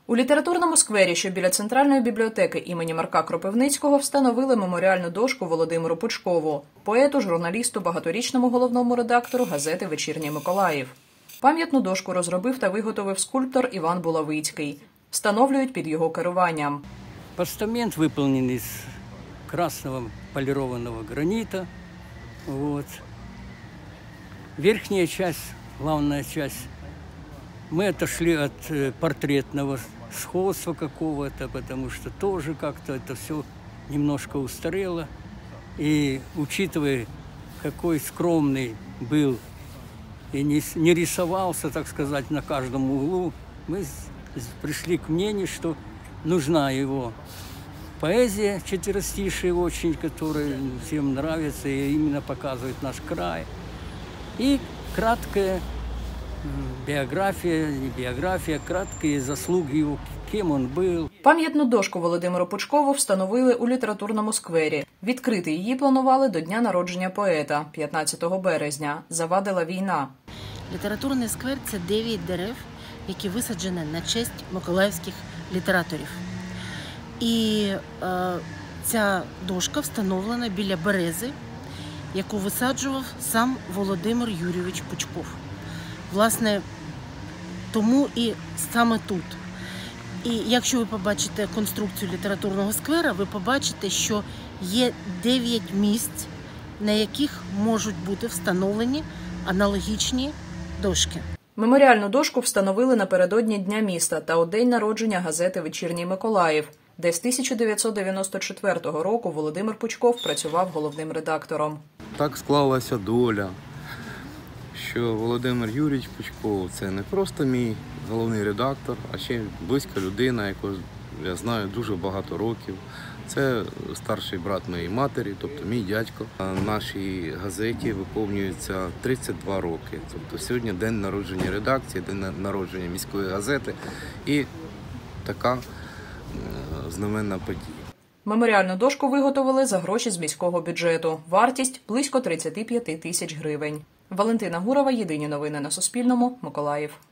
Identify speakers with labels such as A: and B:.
A: У літературному сквері, що біля Центральної бібліотеки імені Марка Кропивницького, встановили меморіальну дошку Володимиру Пучкову, поету, журналісту, багаторічному головному редактору газети «Вечірній Миколаїв». Пам'ятну дошку розробив та виготовив скульптор Іван Булавицький. Встановлюють під його керуванням.
B: Постамент виконаний з красного полірованого гранита. Верхняя часть, главная часть, мы отошли от портретного сходства какого-то, потому что тоже как-то это все немножко устарело. И учитывая, какой скромный был и не рисовался, так сказать, на каждом углу, мы пришли к мнению, что нужна его поэзия четверостишие очень, которая всем нравится и именно показывает наш край. И краткая биография, краткие заслуги его, кем он был.
A: Пам'ятну дошку Володимиру Пучкову встановили у літературному сквері. Відкрити її планували до дня народження поета, 15 березня. Завадила війна.
C: Літературний сквер – це 9 дерев, які висаджені на честь миколаївських літераторів. І ця дошка встановлена біля берези, яку висаджував сам Володимир Юрійович Пучков. Власне, тому і саме тут. І якщо ви побачите конструкцію літературного сквера, ви побачите, що є 9 місць, на яких можуть бути встановлені аналогічні дошки.
A: Меморіальну дошку встановили напередодні Дня міста та у день народження газети «Вечірній Миколаїв», де з 1994 року Володимир Пучков працював головним редактором.
D: Так склалася доля, що Володимир Юрійович Пучков – це не просто мій головний редактор, а ще близька людина, яку я знаю дуже багато років. Це старший брат моєї матері, тобто мій дядько. Нашій газеті виповнюється 32 роки. Тобто сьогодні день народження редакції, день народження міської газети і така знаменна подія.
A: Меморіальну дошку виготовили за гроші з міського бюджету. Вартість – близько 35 тисяч гривень. Валентина Гурова, Єдині новини на Суспільному, Миколаїв.